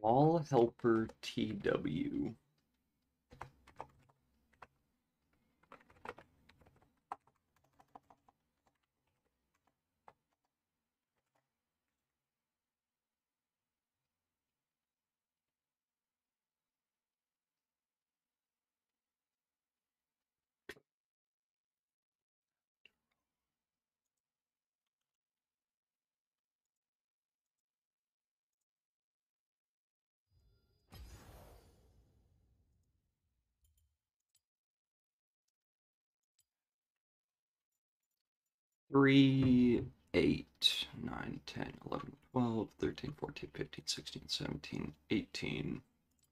Wall helper TW. Three, 8, 9, 10, 11, 12, 13, 14, 15, 16, 17, 18.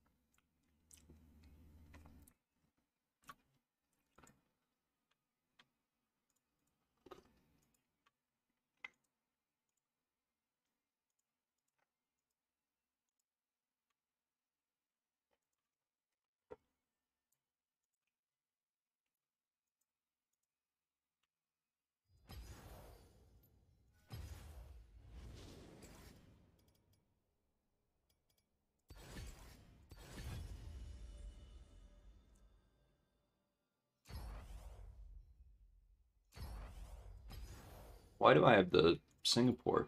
Why do I have the Singapore?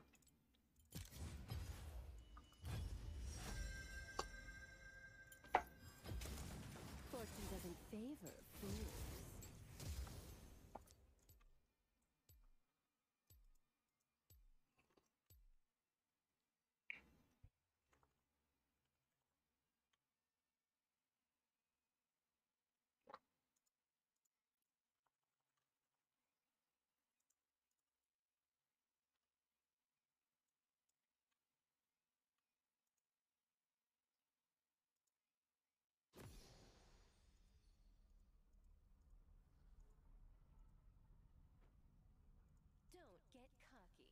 Fortune doesn't favor fools. Don't get cocky.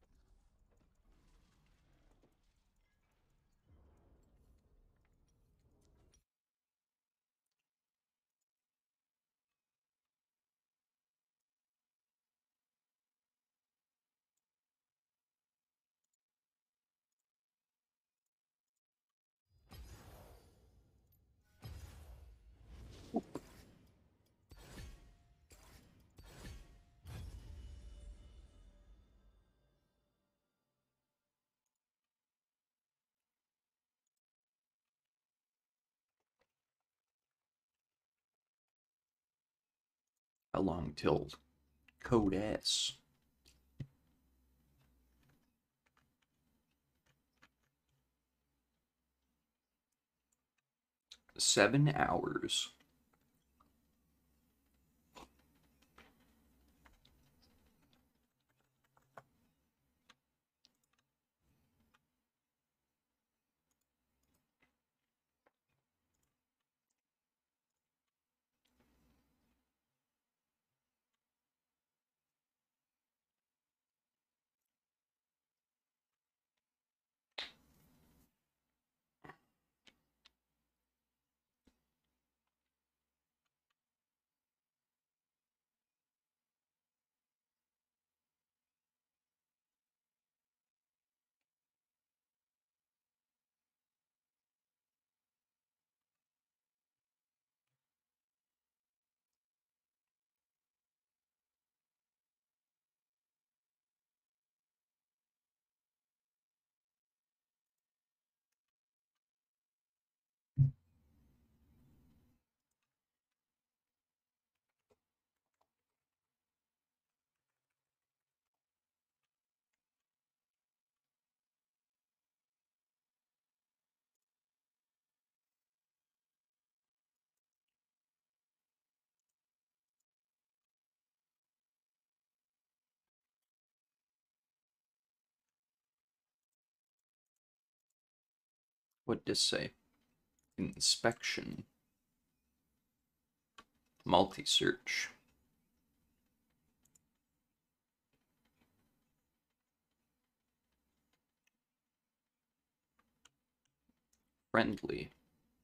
How long till code S? 7 hours. What does say? Inspection. Multi-search. Friendly.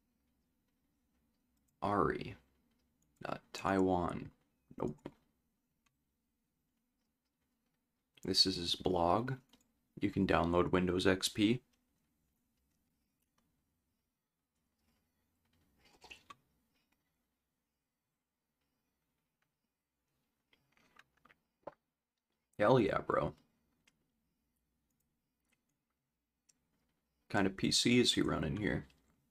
Ari. Taiwan. Nope. This is his blog. You can download Windows XP. Hell yeah, bro. Kind of PC is he running here?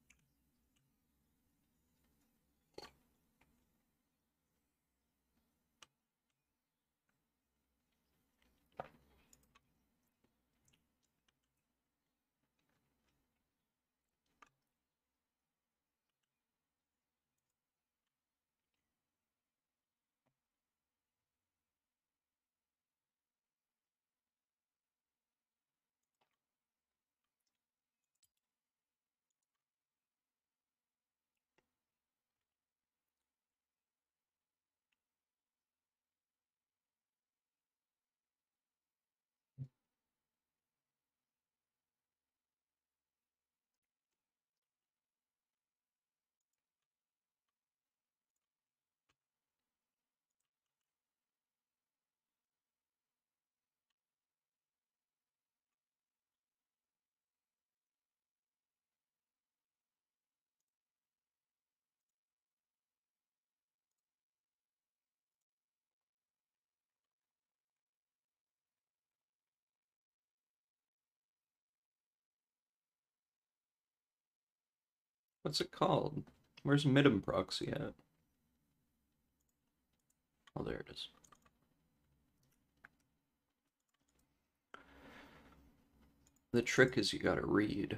What's it called? Where's Midem proxy at? Oh, there it is. The trick is you gotta read.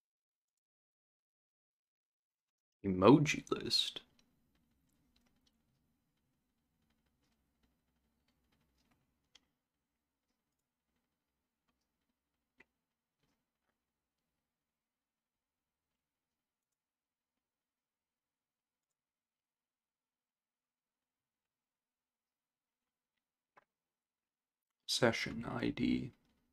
Emoji list. Session ID.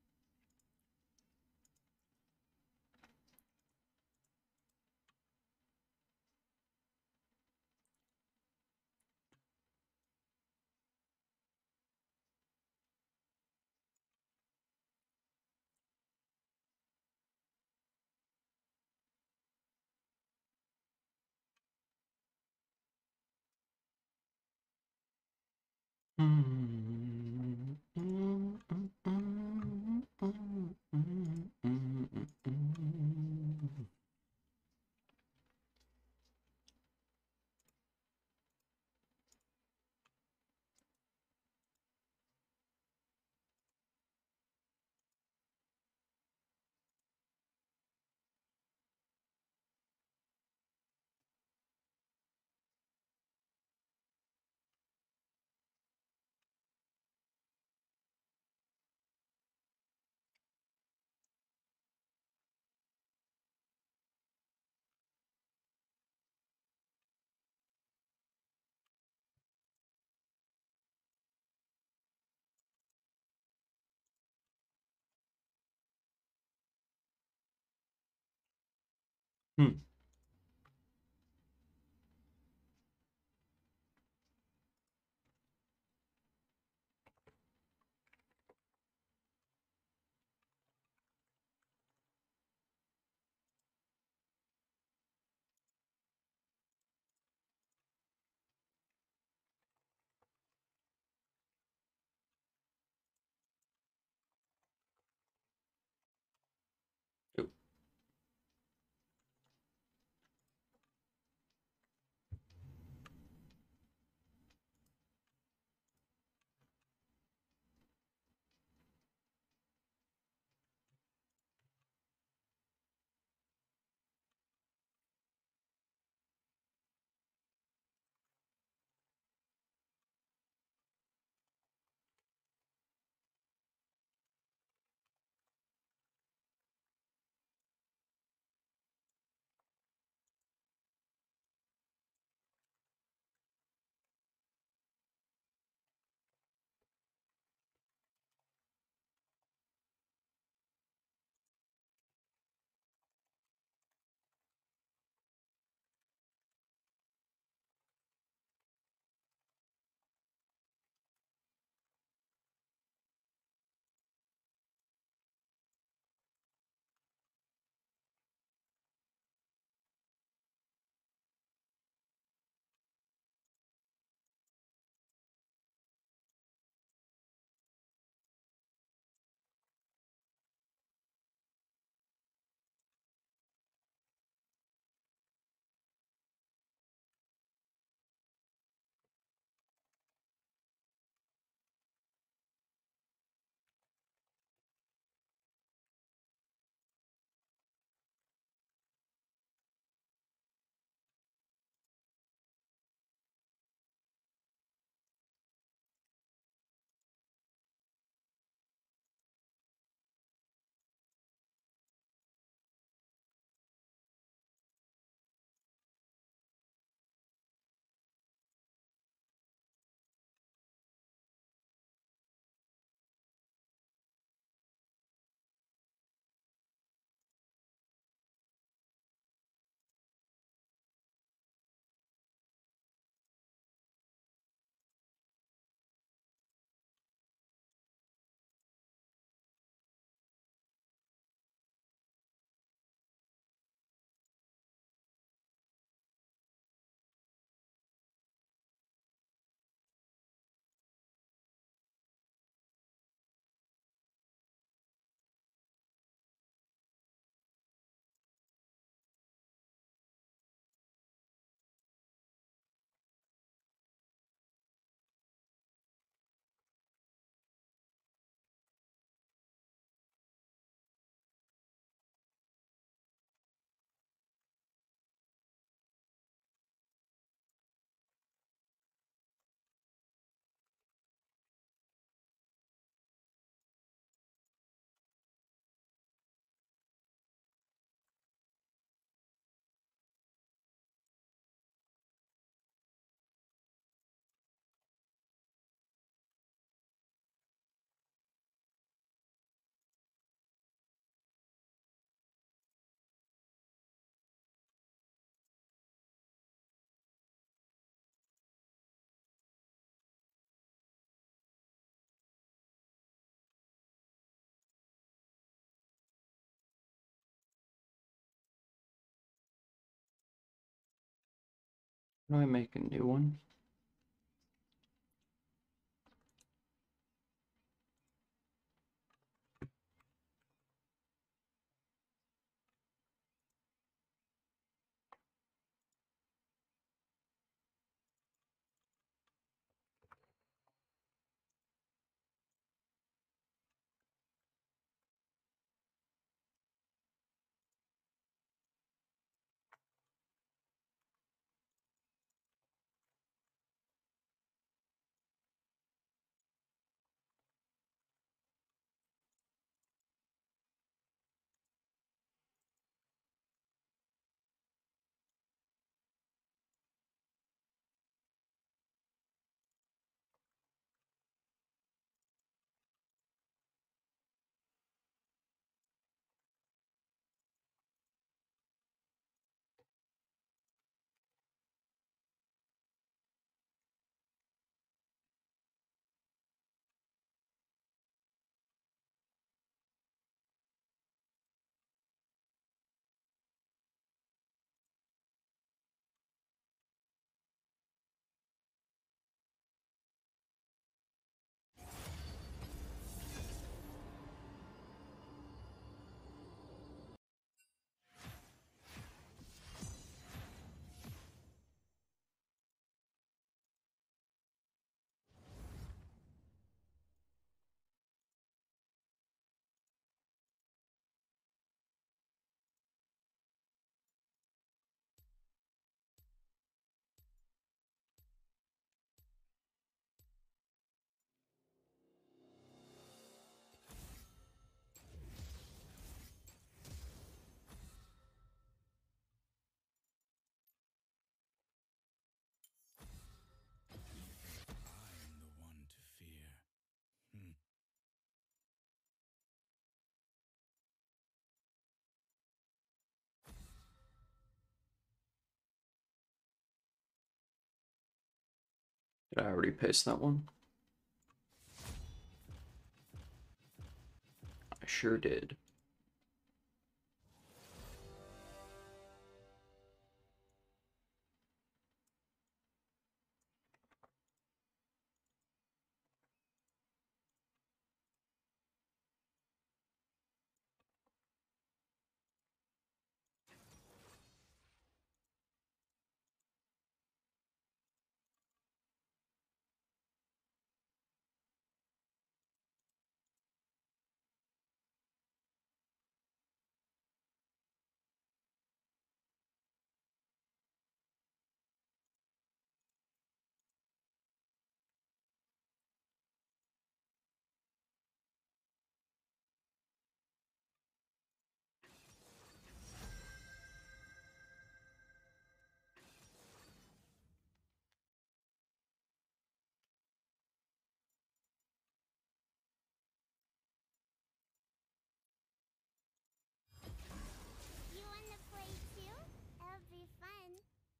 Hmm. Oh. Do I make a new one? I am the one to fear. Did I already paste that one? I sure did. You wanna play too? That'll be fun.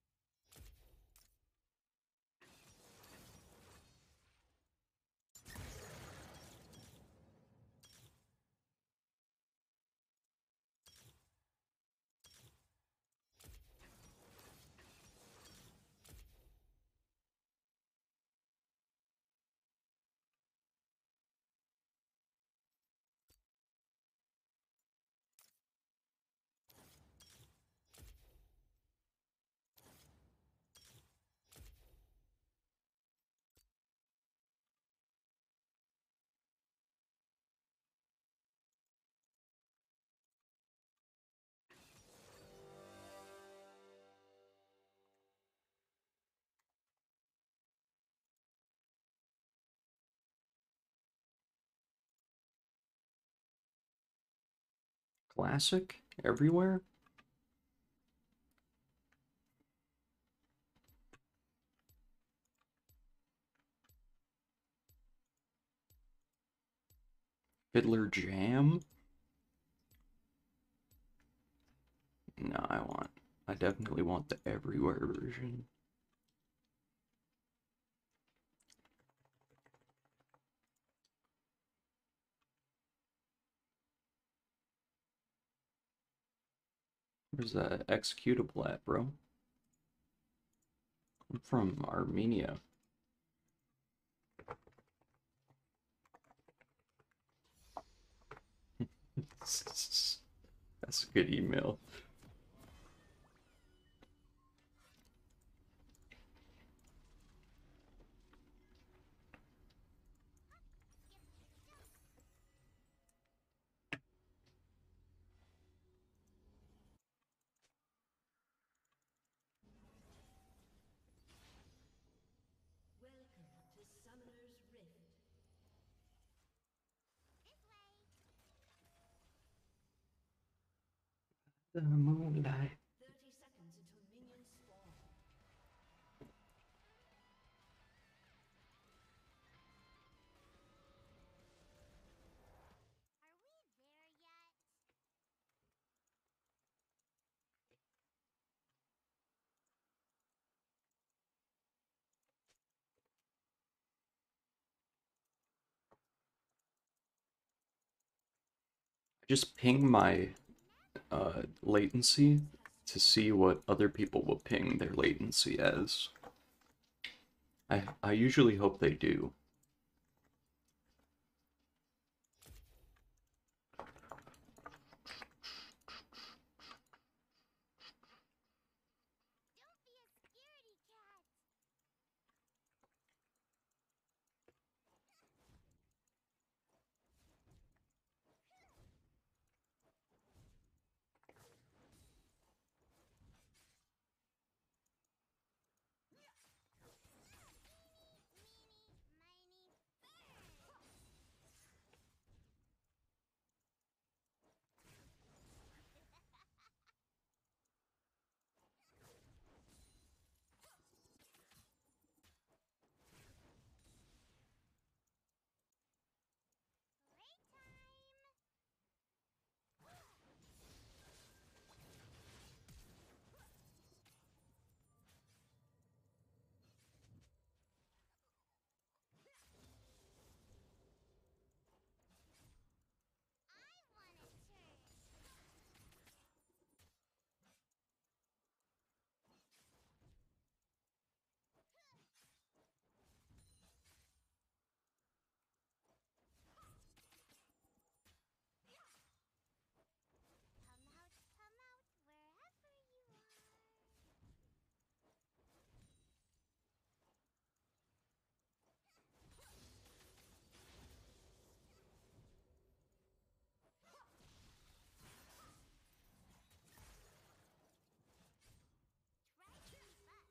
Classic? Everywhere? Fiddler Jam? No, I definitely want the everywhere version. Where's that executable at, bro? from Armenia. That's a good email. Welcome to Summoner's Rift. This way. The moonlight. 30 seconds until minions spawn. Are we there yet? Just ping my latency to see what other people will ping their latency as. I usually hope they do. Don't be a scaredy cat. Meeny, miny, playtime. I want a turn. Come out, wherever you are. Try to keep up.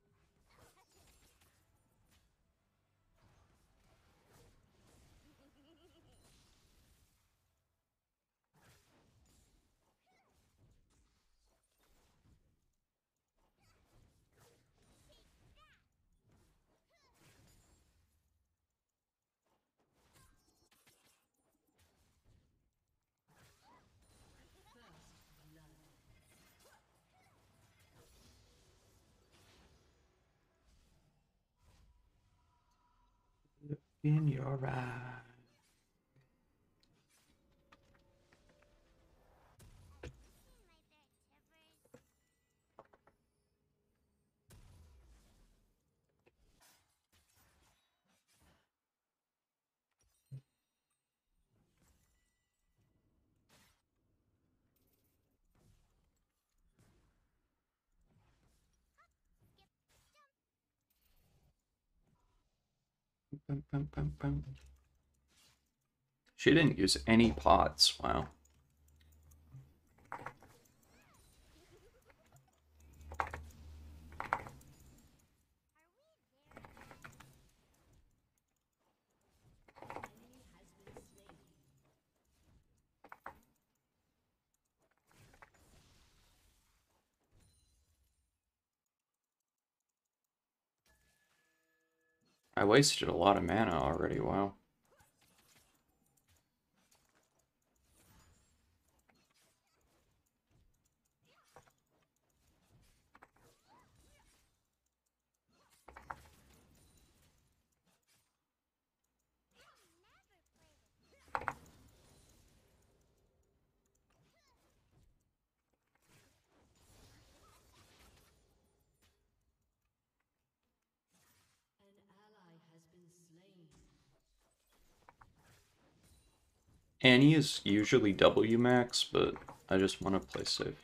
In your eyes. Have you seen my bear Tibbers? Skip, jump. Bum, bum, bum, bum. She didn't use any pots. Wow. Are we there yet? Enemy has been slain. I wasted a lot of mana already. Wow. Never play with Annie is usually W max, but I just want to play safe.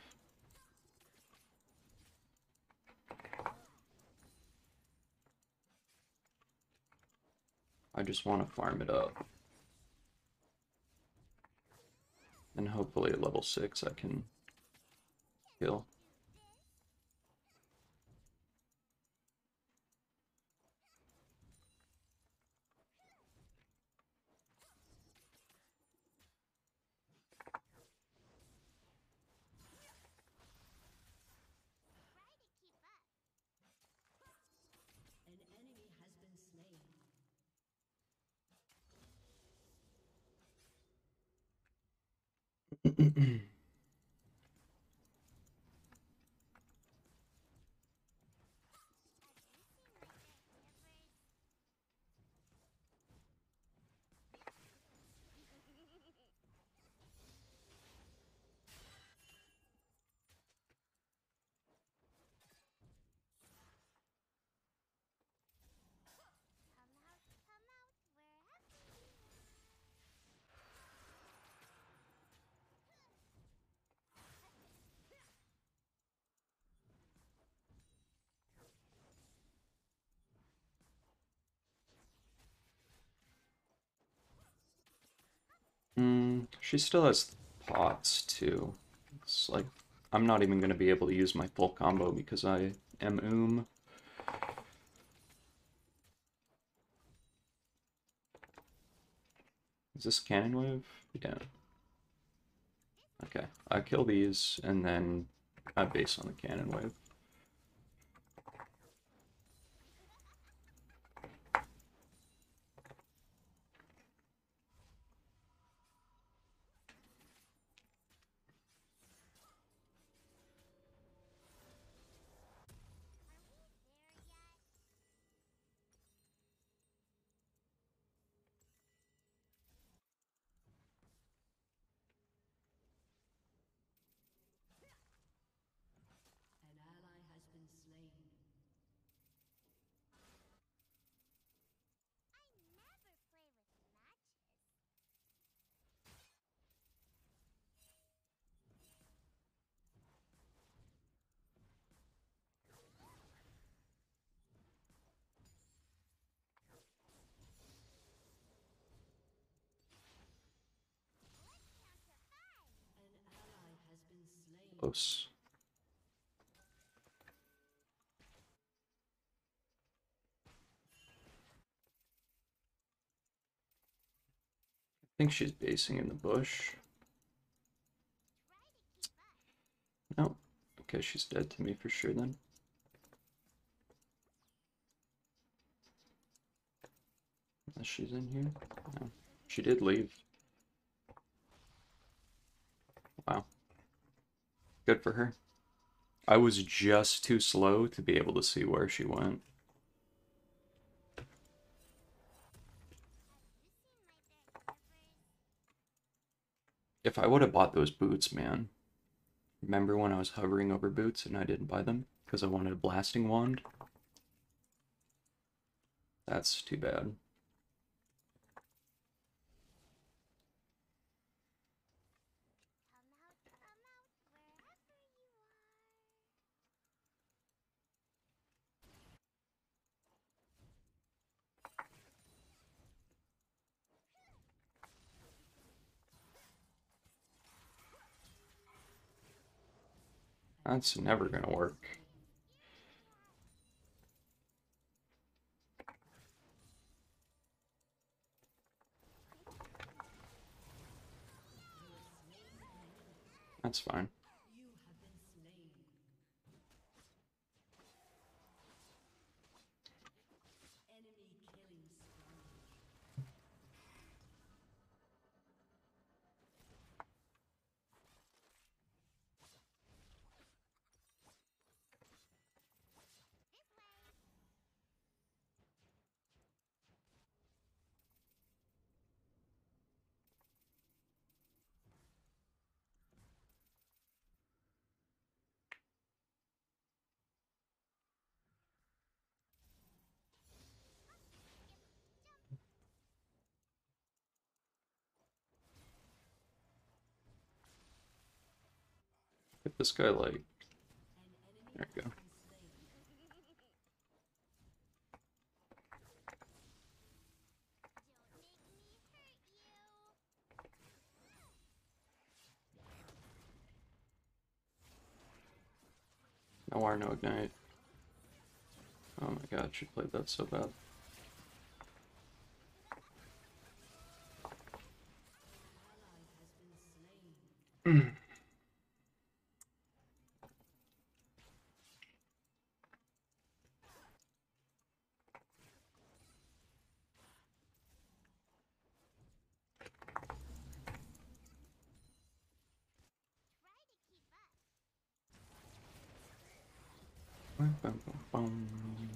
I just want to farm it up. And hopefully at level 6 I can kill. An enemy has been slain. Come out wherever you are. She still has pots too. It's like I'm not even gonna be able to use my full combo because I am Is this cannon wave? Yeah. Okay, I kill these and then I base on the cannon wave. An ally has been slain. I never play with matches. An ally has been slain. Close. I think she's basing in the bush. No. Okay, she's dead to me for sure then. Unless she's in here? No. She did leave. Wow. Good for her. I was just too slow to be able to see where she went. If I would have bought those boots, man. Remember when I was hovering over boots and I didn't buy them because I wanted a blasting wand? That's too bad. Come out wherever you are. That's never gonna work. That's fine. You have been slain. Enemy killing spree. This guy, like, there you go. No R, no ignite. Oh my god, she played that so bad. Bum, bum, bum, bum.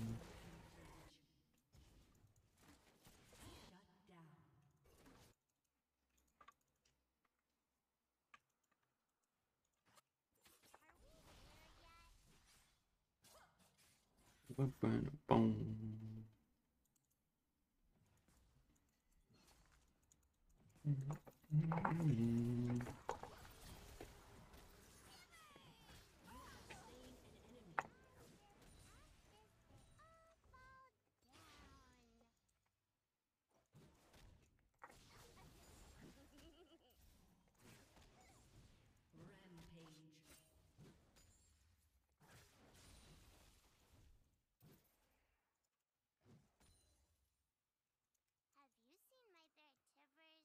Bum, bum, bum. Rampage. Have you seen my bear Tivers?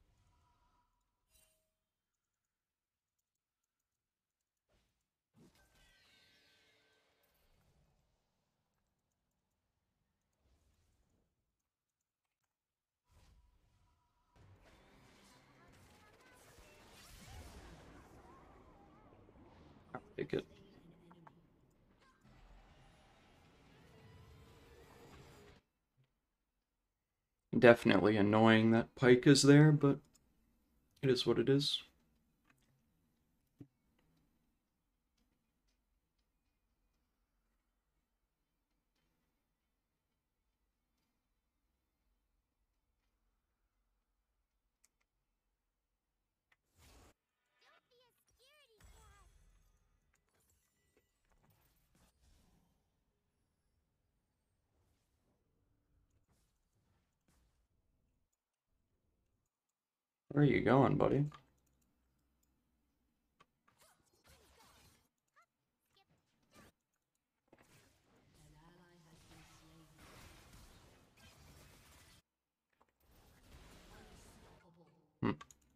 Take it. Definitely annoying that Pike is there, but it is what it is. Don't be a scaredy cat. Where are you going, buddy? An ally has been slain. Unstoppable. Hmm.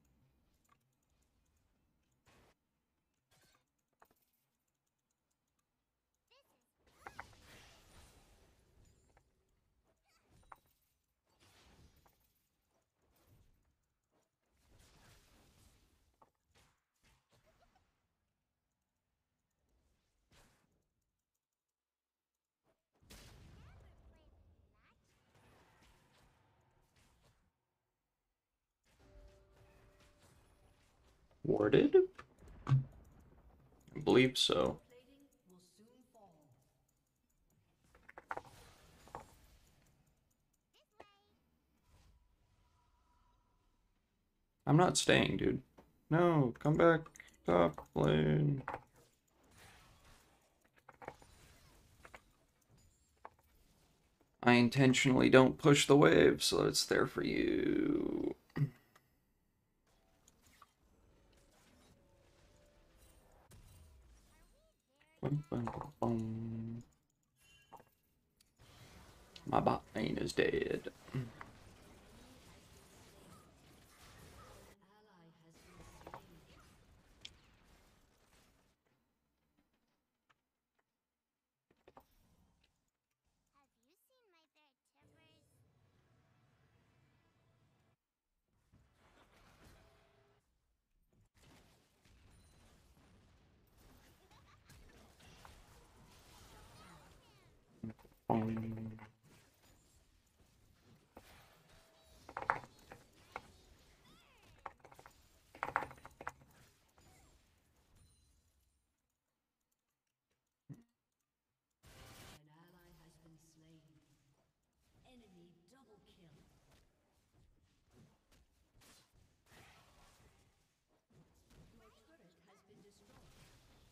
Warded? I believe so. Plating will soon fall. I'm not staying, dude. No, come back. Top lane. I intentionally don't push the wave, so it's there for you. Bum, bum, bum, bum. My bot lane is dead. An ally has been slain. Have you seen my bear Tivers? Bum. An ally has been slain. Enemy double kill. Your turret has been destroyed.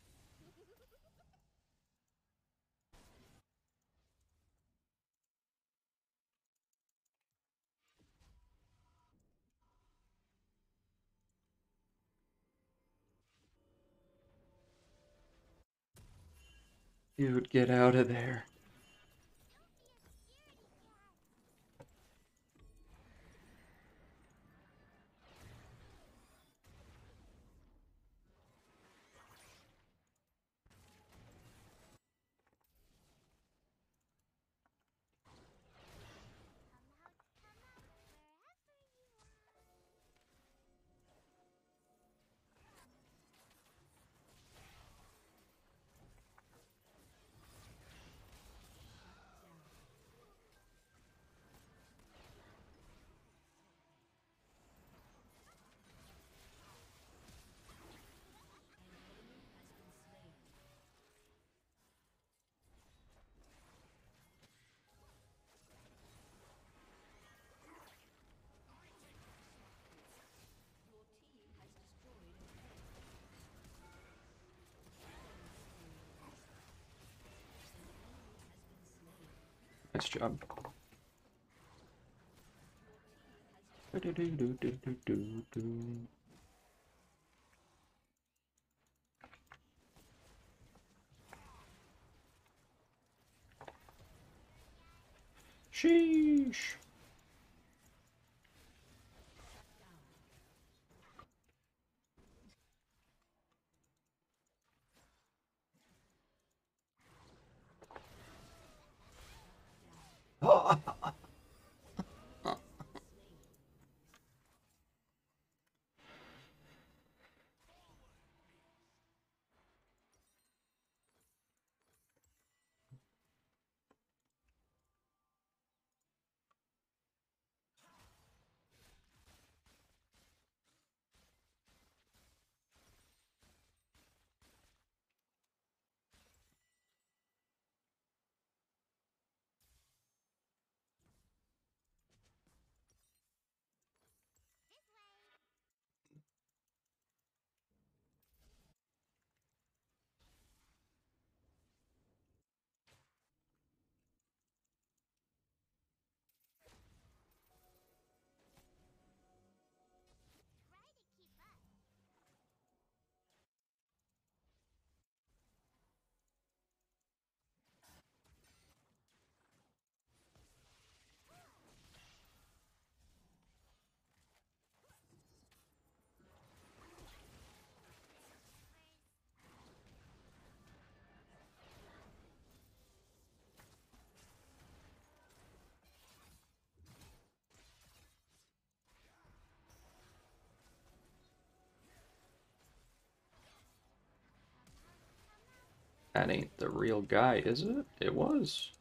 Dude, get out of there. Nice job. Do-do-do-do-do-do-do. Sheesh. That ain't the real guy, is it? It was.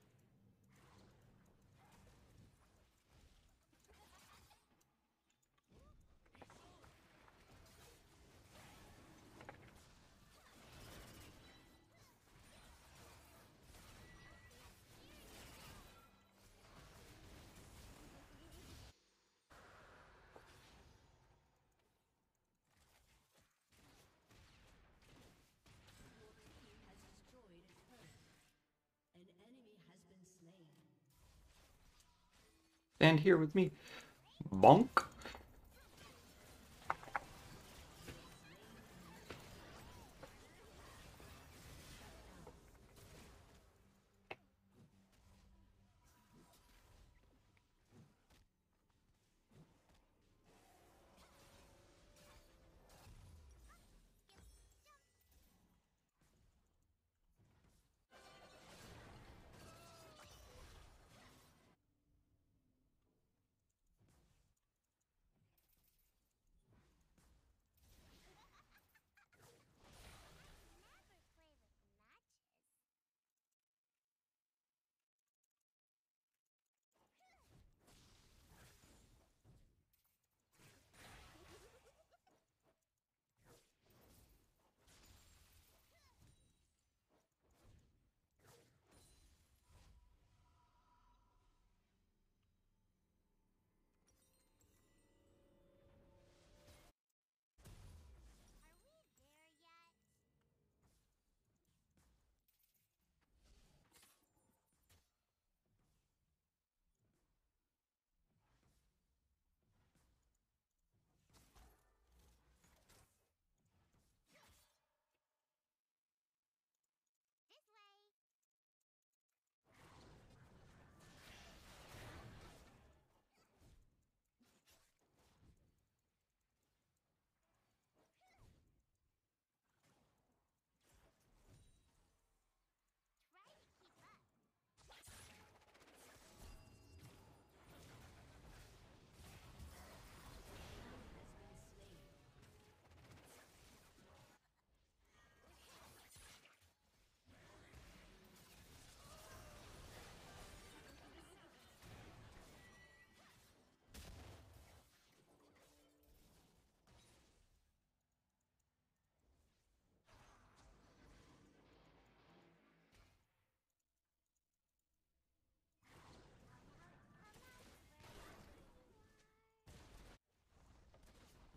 An enemy has been slain. Stand here with me. Bonk.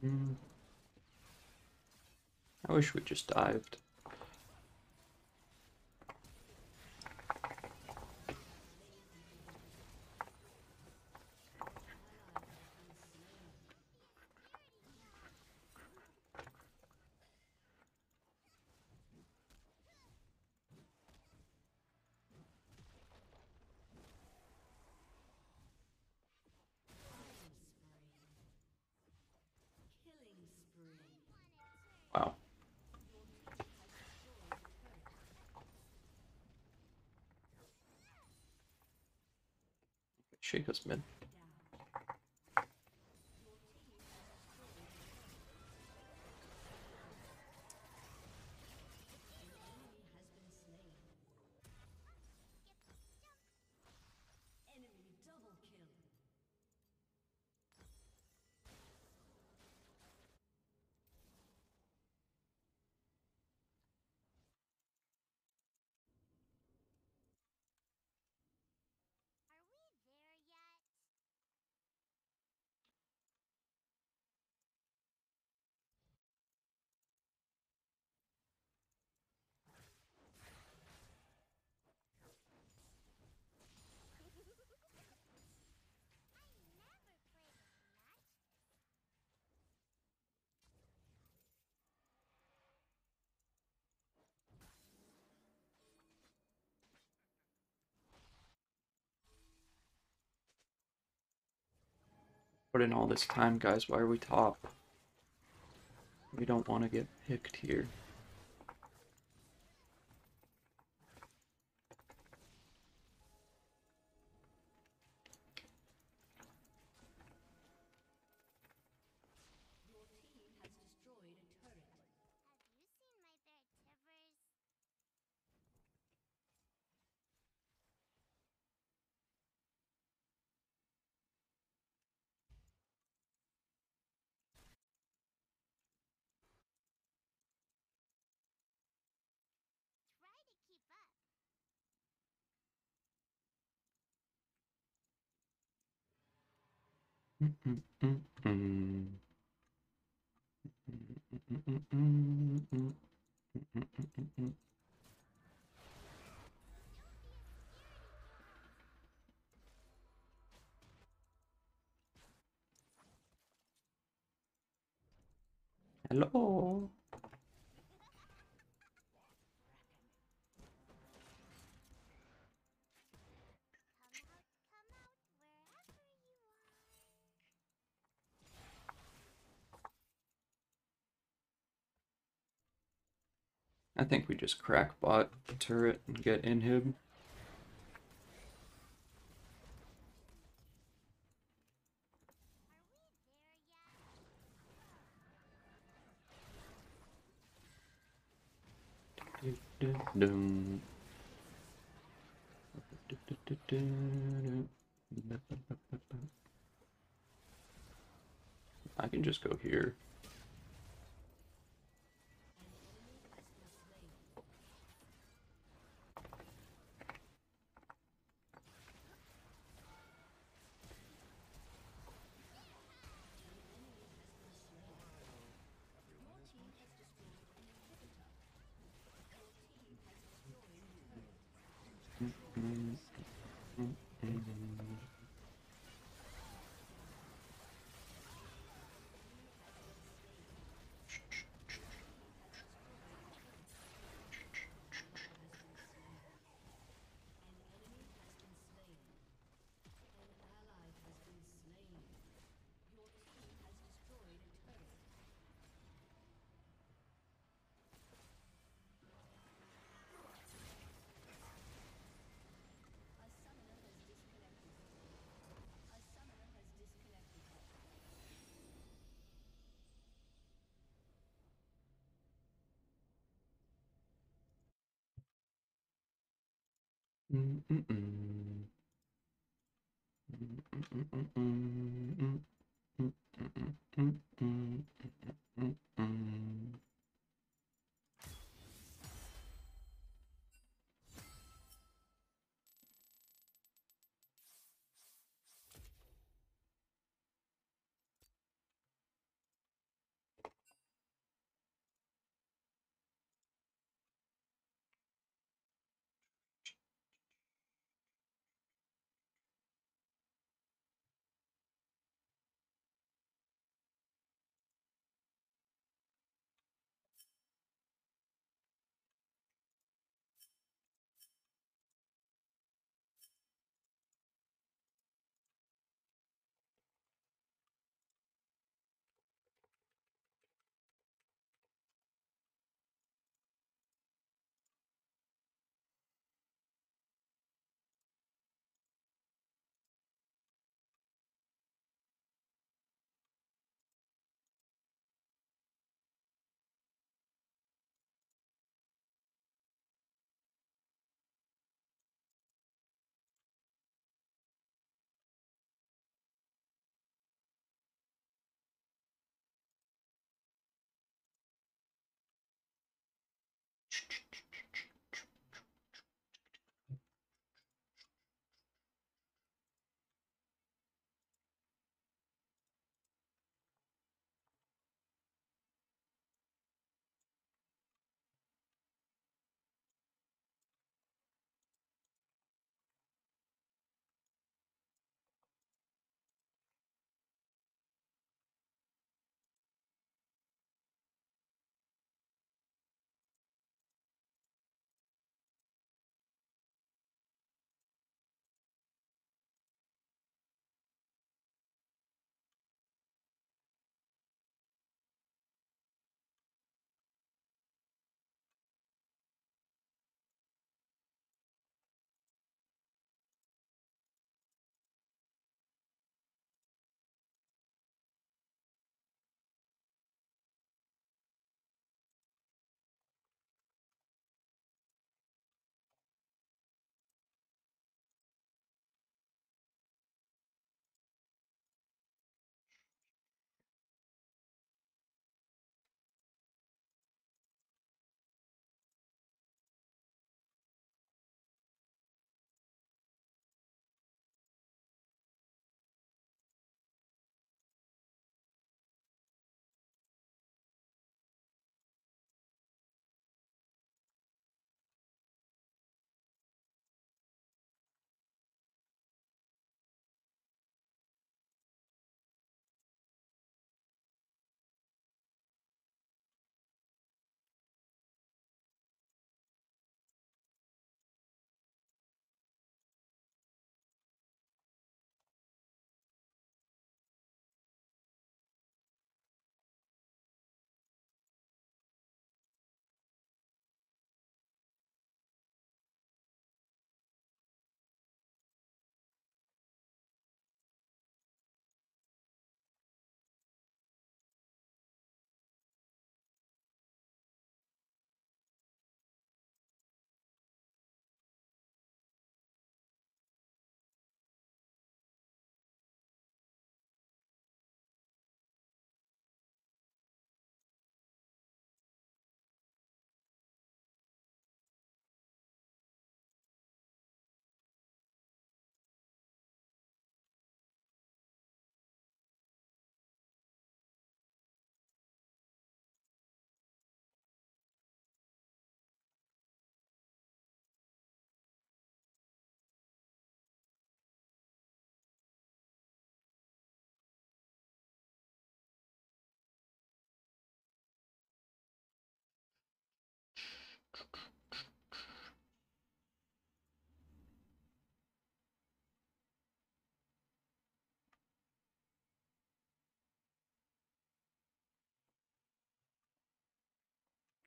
I wish we just dived. Killing spree. Wow. Shake us mid. Enemy double kill. Are we there yet? I never play with matches. Put in all this time, guys. Why are we top? We don't want to get picked here. Your team has destroyed a turret. Have you seen my bear Tibbers? Try to keep up. Hello. Come out, wherever you are. I think we just crack bot turret and get inhib. Are we there yet? Dum. I can just go here.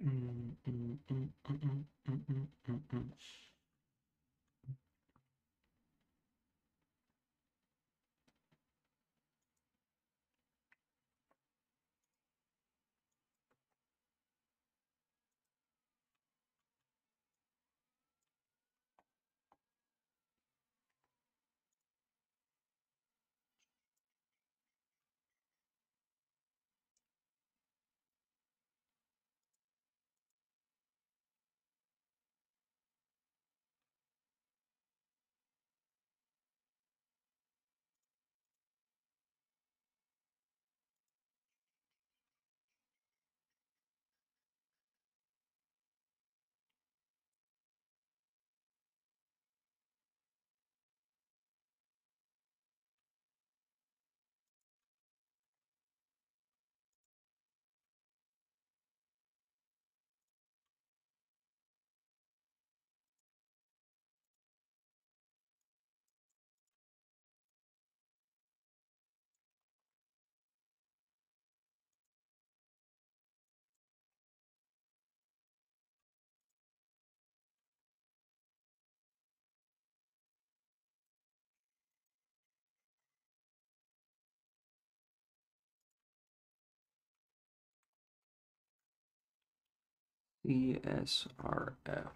CSRF.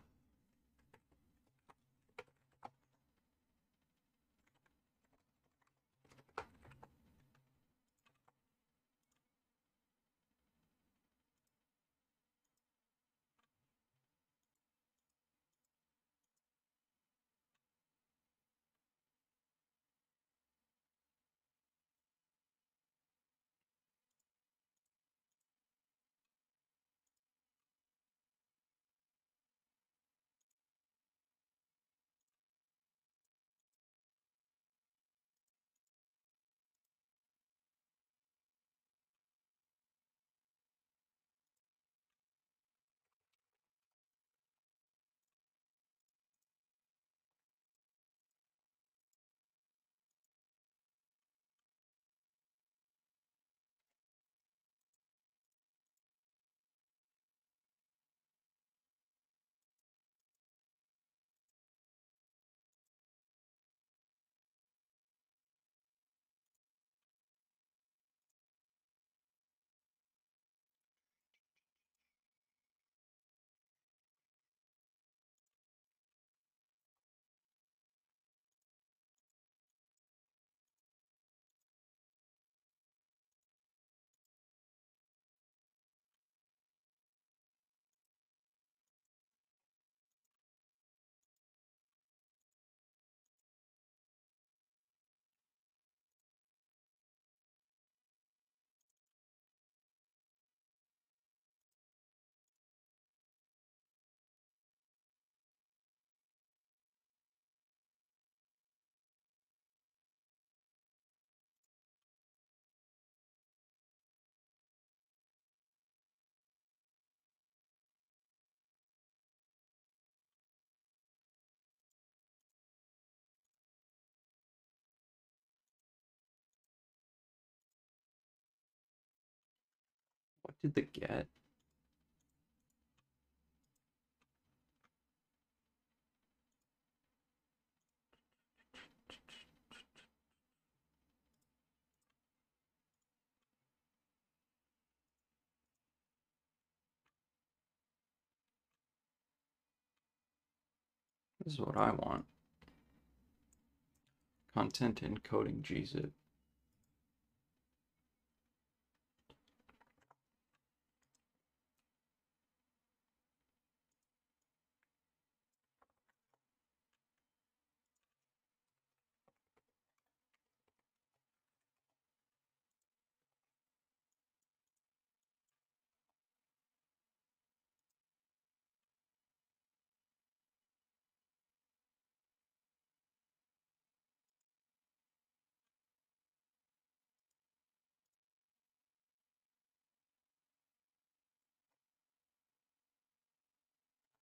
What did they get? This is what I want. Content encoding gzip.